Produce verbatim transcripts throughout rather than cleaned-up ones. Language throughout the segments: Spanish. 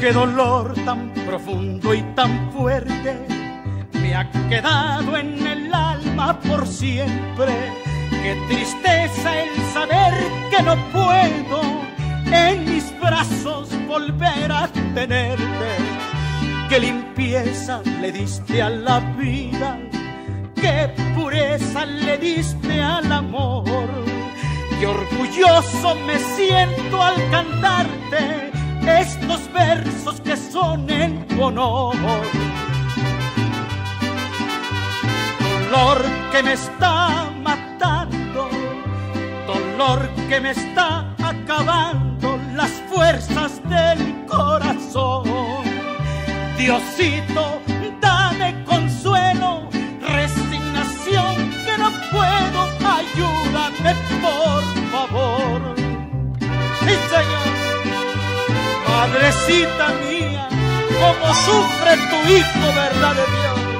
Qué dolor tan profundo y tan fuerte me ha quedado en el alma por siempre. Qué tristeza el saber que no puedo en mis brazos volver a tenerte. Qué limpieza le diste a la vida, qué pureza le diste al amor. Qué orgulloso me siento al cantarte estos versos que son en tu honor. Dolor que me está matando, dolor que me está acabando las fuerzas del corazón. Diosito, dame consuelo, resignación que no puedo, ayúdame por favor. Sí, Señor. Madrecita mía, cómo sufre tu hijo, verdad de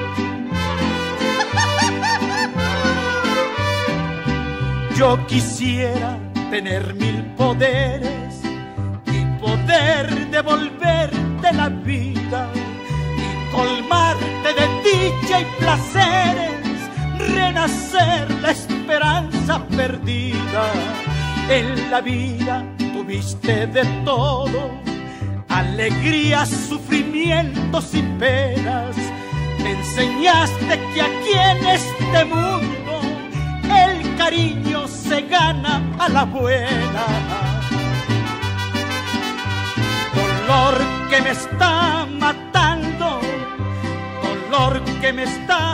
Dios. Yo quisiera tener mil poderes y poder devolverte la vida y colmarte de dicha y placeres, renacer la esperanza perdida. En la vida tuviste de todo, alegrías, sufrimientos y penas. Me enseñaste que aquí en este mundo el cariño se gana a la buena. Dolor que me está matando, dolor que me está